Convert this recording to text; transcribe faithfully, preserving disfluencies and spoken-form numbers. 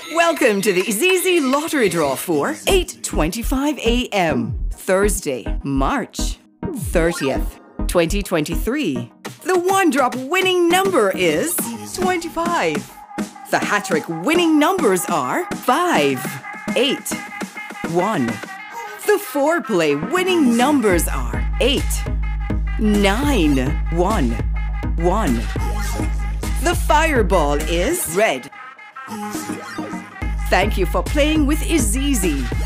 Welcome to the IZIZZI lottery draw for eight twenty-five a m Thursday, March thirtieth, twenty twenty-three. The one-drop winning number is twenty-five. The HaTTrik winning numbers are five, eight, one. The four-play winning numbers are eight, nine, one, one. The fireball is red. Thank you for playing with IZIZZI.